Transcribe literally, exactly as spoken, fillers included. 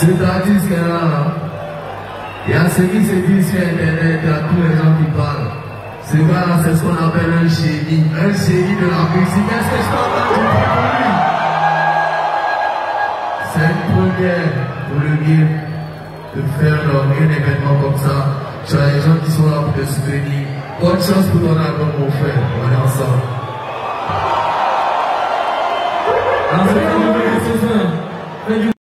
C'est-à-dire que là, il y a ce qui se dit sur Internet, il y a tous les gens qui parlent. Ce gars-là, c'est ce qu'on appelle un génie, un génie de la musique. Est-ce que je t'entends dire pour lui? C'est une première pour le game de faire un événement comme ça. Tu as les gens qui sont là pour te soutenir. Bonne chance pour ton album, mon frère. On est ensemble. Ah, c'est